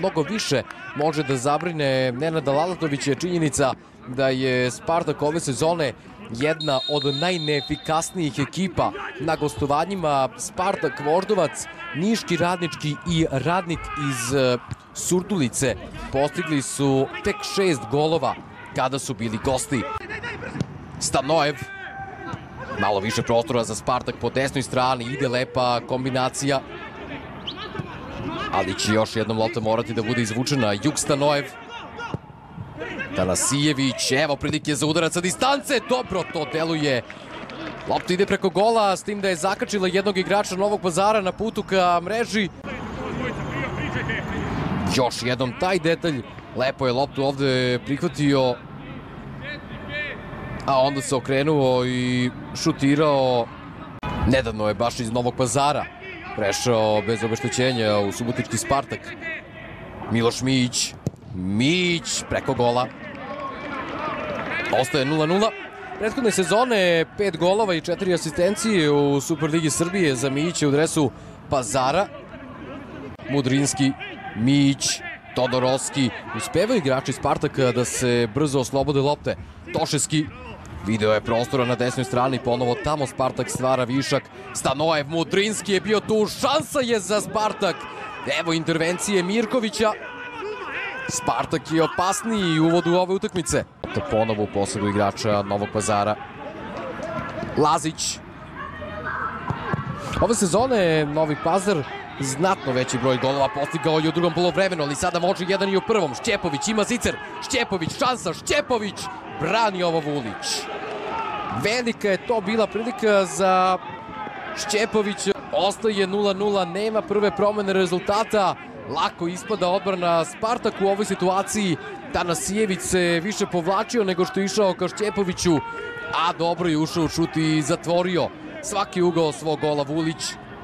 mnogo više može da zabrine Nenada Lalatovića je činjenica da je Spartak ove sezone jedna od najneefikasnijih ekipa na gostovanjima. Spartak Voždovac, Niški Radnički i Radnik iz Surdulice postigli su tek 6 golova kada su bili gosti. Stanojev, malo više prostora za Spartak po desnoj strani, ide lepa kombinacija, ali će još jednom lopta morati da bude izvučena. Jug Stanojev, Tanasijević, evo prilike za udarac sa distance, dobro to deluje. Lopta ide preko gola, s tim da je zakačila jednog igrača Novog Pazara na putu ka mreži. Još jednom taj detalj, lepo je loptu ovde prihvatio, a onda se okrenuo i šutirao. Nedavno je baš iz Novog Pazara prešao bez obeštećenja u subotički Spartak. Miloš Mijić, Mijić preko gola. Ostaje 0-0. Prethodne sezone 5 golova i 4 asistencije u Superligi Srbije za Mijića u dresu Pazara. Mudrinski, Mijić, Todorovski. Uspevaju igrači Spartaka da se brzo oslobode lopte. Toševski, video je prostora na desnoj strani, ponovo tamo Spartak stvara višak. Stanojev, Mudrinski je bio tu, šansa je za Spartak. Evo intervencije Mirkovića. Spartak je opasniji u uvodu ove utakmice. Ponovo u posledu igrača Novog Pazara. Lazić. Ove sezone Novi Pazar znatno veći broj golova postigao i u drugom polovremenu, ali sada može jedan i u prvom. Šćepović ima zicer, Šćepović, šansa, Šćepović, brani ovo Vulić. Velika je to bila prilika za Šćepovića. Ostaje 0-0, nema prve promene rezultata. Lako ispada odbrana Spartaku u ovoj situaciji. Tanasijević se više povlačio nego što je išao ka Šćepoviću, a dobro je ušao u šut i zatvorio svaki ugao svog gola Vulić.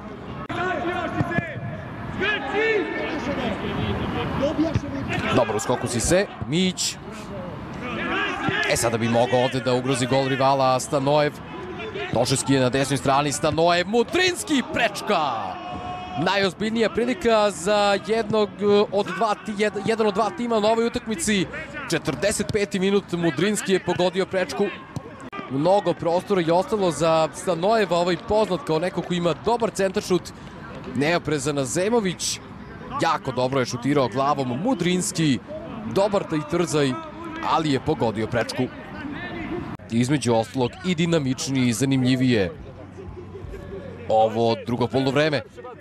Dobro u skoku Sise, Mijić. Sada bi mogao ovde da ugrozi gol rivala Stanojev. Toševski je na desnoj strani, Stanojev, Mudrinski, prečka! Najozbiljnija prilika za jedan od dva tima na ovoj utakmici. 45. minut, Mudrinski je pogodio prečku. Mnogo prostora je ostalo za Stanojeva, ovaj poznat kao neko ko ima dobar centaršut. Neoprezan Azemović, jako dobro je šutirao glavom Mudrinski, dobar taj trzaj, ali je pogodio prečku. Između ostalog i dinamičnije i zanimljivije ovo drugo poluvreme.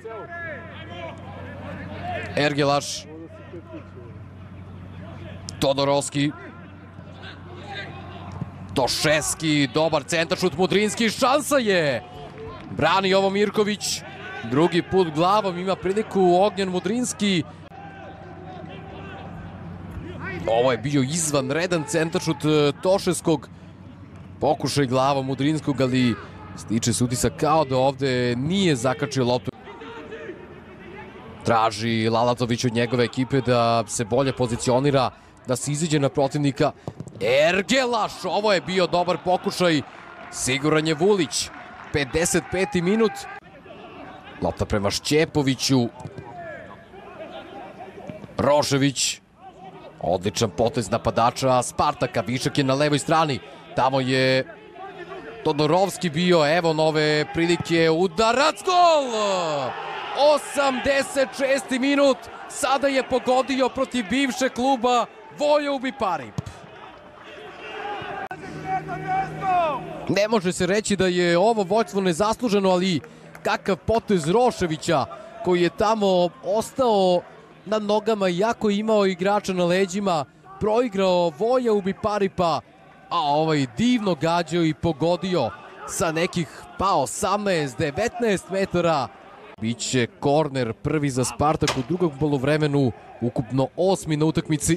Ergelaš, Todorovski, Toševski, dobar centaršut, Mudrinski, šansa je! Brani ovo Mirković, drugi put glavom ima priliku Ognjen Mudrinski. Ovo je bio izvanredan centaršut Toševskog. Pokušaj glavom Mudrinskog, ali stiče se utisak kao da ovde nije zakačio loptu. Traži Lalatović od njegove ekipe da se bolje pozicionira, da se izađe na protivnika. Ergelaš, ovo je bio dobar pokušaj. Siguran je Vulić. 55. minut. Lopta prema Šćepoviću. Rošević. Odličan potez napadača Spartaka. Višak je na levoj strani. Tamo je Todorovski bio. Evo nove prilike. Udarac, gol! 86. minut. Sada je pogodio protiv bivšeg kluba Vojaubi Parip. Ne može se reći da je ovo vođstvo nezasluženo, ali kakav potez Roševića koji je tamo ostao na nogama, iako je imao igrača na leđima, proigrao Vojaubi Paripa, a ovaj divno gađao i pogodio sa nekih 18-19 metara. Biće korner prvi za Spartak u drugom poluvremenu, ukupno 8. na utakmici.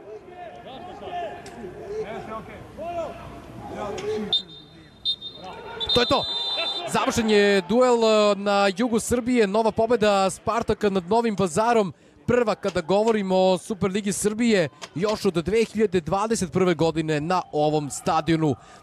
To je to. Završen je duel na jugu Srbije, nova pobeda Spartaka nad Novim Pazarom. Prva kada govorimo o Superligi Srbije još od 2021. godine na ovom stadionu.